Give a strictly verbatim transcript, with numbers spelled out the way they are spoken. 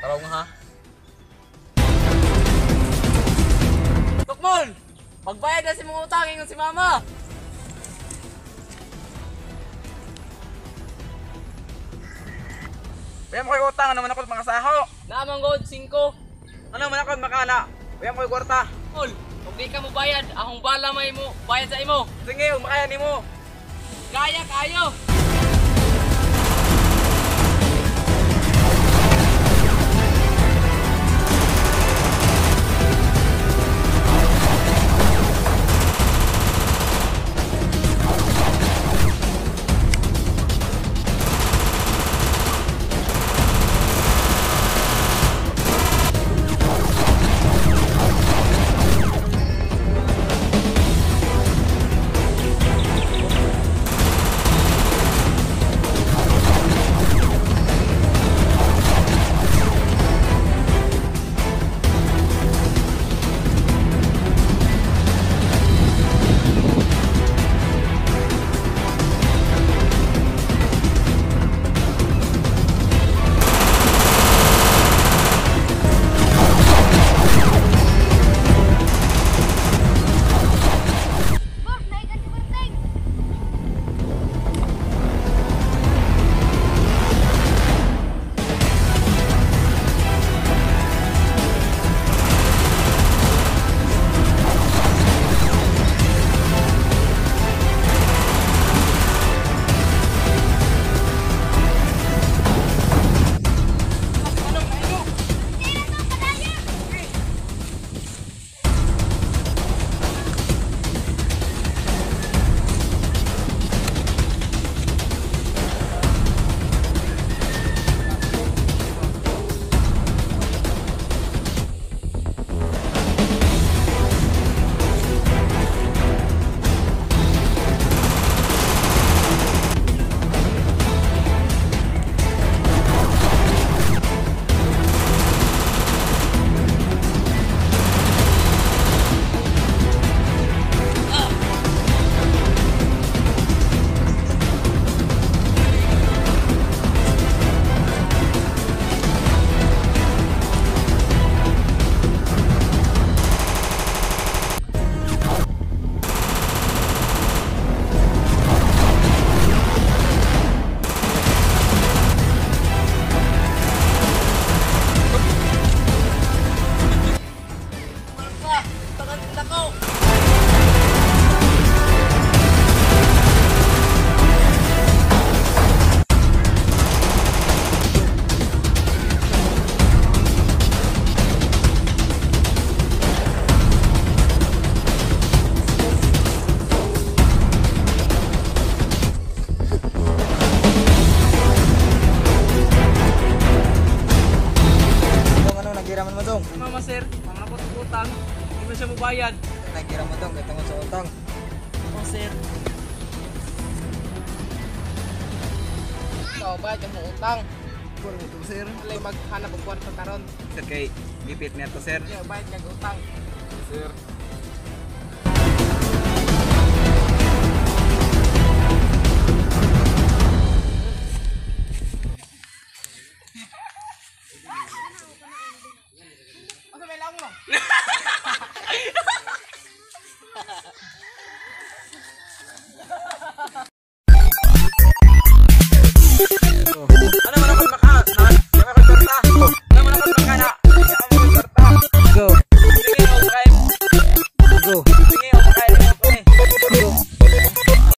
Tarong ha. Tukmol! Magbayad na si mga utang ingon si mama. Bayam ko'y utang, ano man ako mga saho? Naamang god singko. Ano man ako makana? Bayam ko'y kwarta. Tol, kung di ka mo bayad, akong bala may mo bayad sa imo. Sige, umakaya ni mo. Kaya kayo. Nagiraman mo dong. Mama sir, mama ko utang. Hindi mo siya mabayad. Nagiraman mo dong, katungod sa utang. Oh sir. Ikaw bayad ka mo utang. Puro mo to sir. Alay maghanap og kwarta karon. Sir kay gipit niya to sir. Iya bayad ka og utang. Sir.